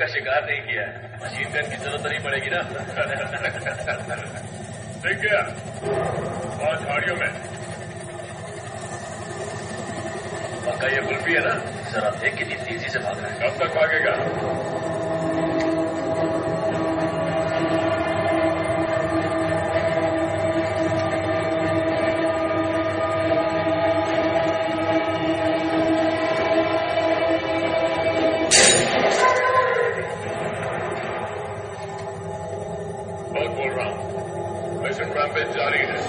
का शिकार नहीं किया है। मशीन गन की जरूरत नहीं पड़ेगी ना। देख गया वहां झाड़ियों में। पक्का ये कुल्फी है ना? जरा देख कितनी तेजी से भाग रहा है। कब तक भागेगा? बोल रहा हूं, मिशन रैम्पेज जारी है।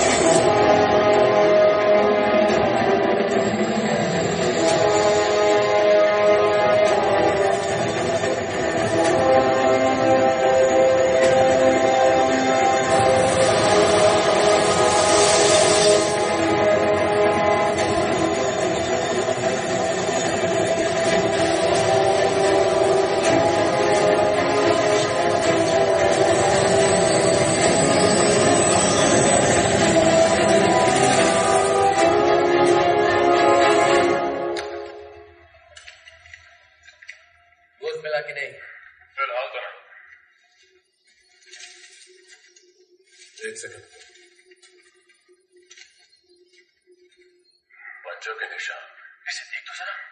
पंचों के निशान, इसे देख तो जरा।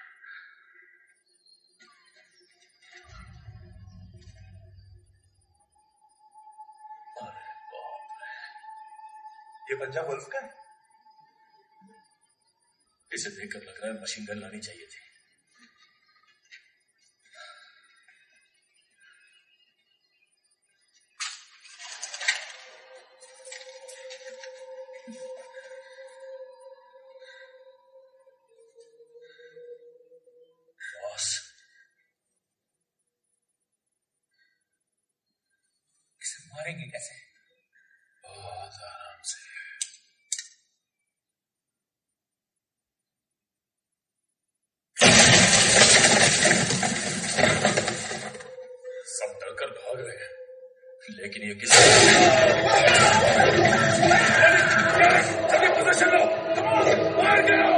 अरे बाप रे, ये पंजा वुल्फ का है? इसे देखकर लग रहा है मशीन गन लानी चाहिए थी। मारेंगे कैसे? बहुत आराम से। सब डरकर भाग रहे हैं, लेकिन ये किसी जल्दी पोजीशन लो, मार गिरो।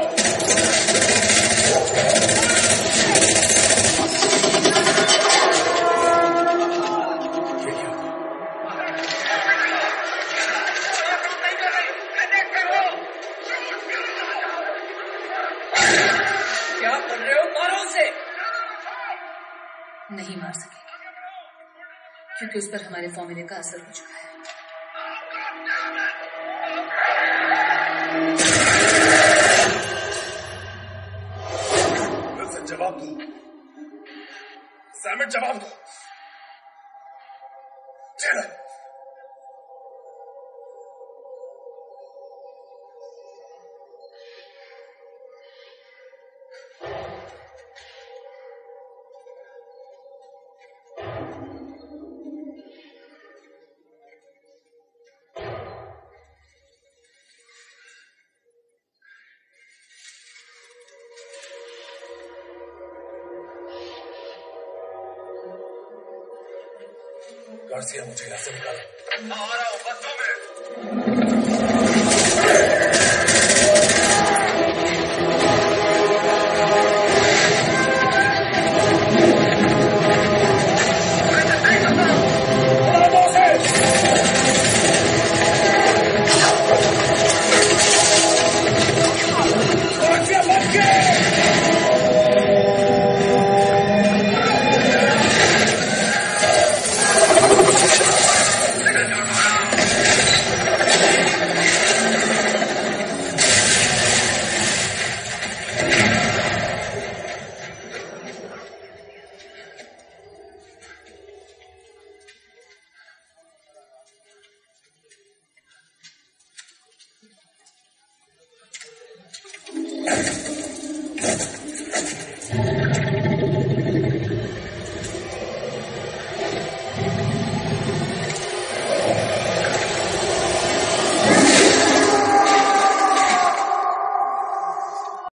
नहीं मार सकेंगे क्योंकि उस पर हमारे फॉर्मूले का असर हो चुका है। विल्सन जवाब दो, सैमन जवाब दो। चलो गार्सिया, मुझे यहाँ से निकालो। आ रहा हूँ, बस में।